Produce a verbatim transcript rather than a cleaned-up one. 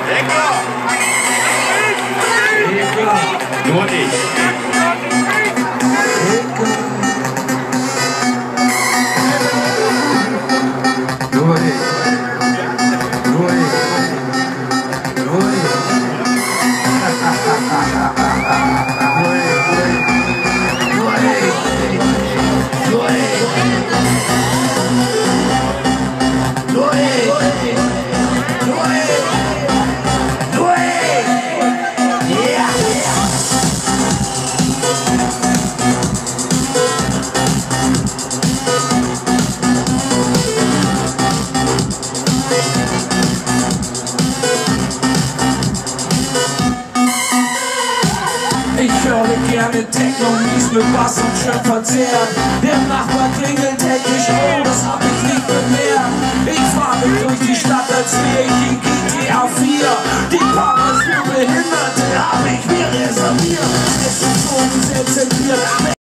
Lecker! Lecker! Nur ich. Nur ich. Nur ich. Nur ich. Ich höre gerne Techno, mies mit Bass und schön verzehrt. Der Nachbar klingelt hektisch, oh, das hab ich nicht bemerkt. Ich fahre durch die Stadt, als wäre ich in G T A vier. Die Partner für Behinderte hab ich mir reserviert. Es ist so, wie selbst